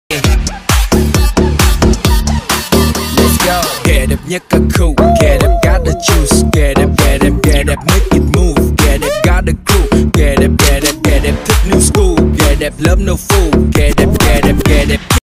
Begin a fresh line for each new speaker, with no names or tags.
Let's go. Ghẻ đẹp nhất cả khu, ghẻ đẹp got the juice, ghẻ đẹp make it move, ghẻ đẹp got the crew, ghẻ đẹp thích new school, ghẻ đẹp love no fool, ghẻ đẹp